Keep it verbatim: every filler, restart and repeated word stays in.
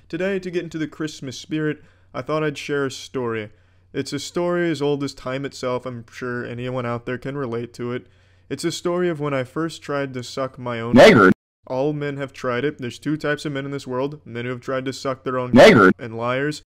Today, to get into the Christmas spirit, I thought I'd share a story. It's a story as old as time itself. I'm sure anyone out there can relate to it. It's a story of when I first tried to suck my own. Nigger. All men have tried it. There's two types of men in this world: men who have tried to suck their own Nigger. and liars.